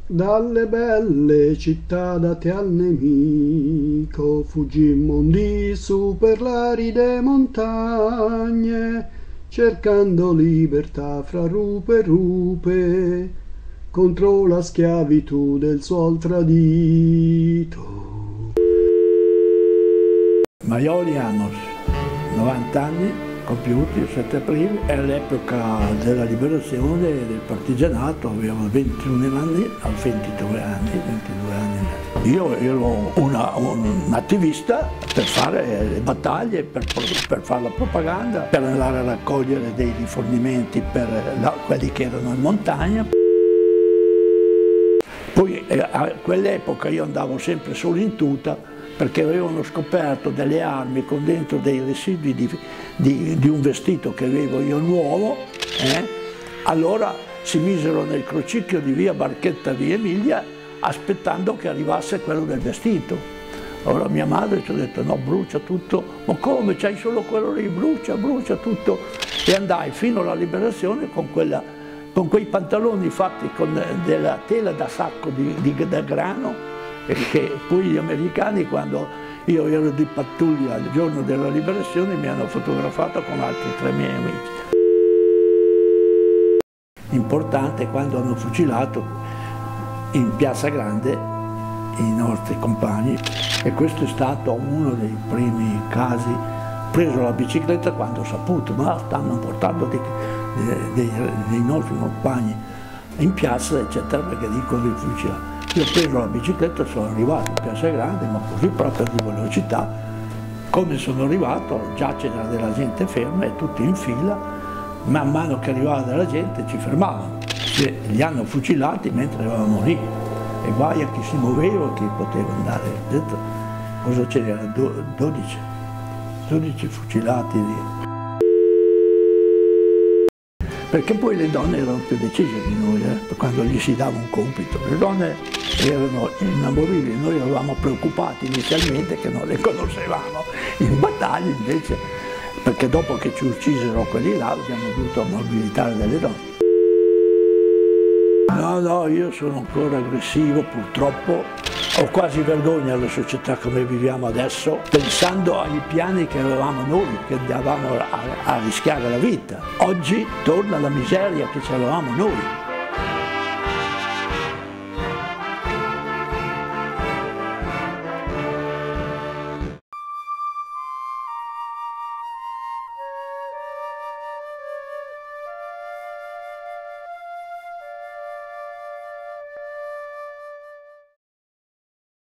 Dalle belle città date al nemico, fuggimmo di su per l'aride montagne, cercando libertà fra rupe e rupe, contro la schiavitù del suol tradito. Maioli Amos, 90 anni compiuti il 7 aprile, è l'epoca della liberazione del partigianato, avevo 21 anni a 22 anni. Io ero un attivista per fare le battaglie, per fare la propaganda, per andare a raccogliere dei rifornimenti per quelli che erano in montagna. Poi a quell'epoca io andavo sempre solo in tuta, perché avevano scoperto delle armi con dentro dei residui di un vestito che avevo io nuovo, allora si misero nel crocicchio di via Barchetta, via Emilia, aspettando che arrivasse quello del vestito. Allora mia madre ci ha detto: no, brucia tutto. Ma come, c'hai solo quello lì? Brucia tutto. E andai fino alla liberazione con quei pantaloni fatti con della tela da sacco da grano, perché poi gli americani, quando io ero di pattuglia il giorno della liberazione, mi hanno fotografato con altri 3 miei amici. Importante quando hanno fucilato in Piazza Grande i nostri compagni, e questo è stato uno dei primi casi. Ho preso la bicicletta quando ho saputo, ma stanno portando dei nostri compagni in piazza, eccetera, perché dicono di fucilare. Io ho preso la bicicletta, sono arrivato a Piazza Grande, ma così proprio di velocità. Come sono arrivato, già c'era della gente ferma e tutti in fila. Man mano che arrivava della gente ci fermavano. Li hanno fucilati mentre eravamo lì. E guai a chi si muoveva, chi poteva andare dentro. Cosa c'era? 12 fucilati lì. Perché poi le donne erano più decise di noi, quando gli si dava un compito. Le donne erano inamovibili, noi eravamo preoccupati inizialmente che non le conoscevamo. In battaglia invece, perché dopo che ci uccisero quelli là abbiamo dovuto mobilitare delle donne. No, io sono ancora aggressivo, purtroppo. Ho quasi vergogna alla società come viviamo adesso, pensando ai piani che avevamo noi, che andavamo a rischiare la vita. Oggi torna la miseria che avevamo noi.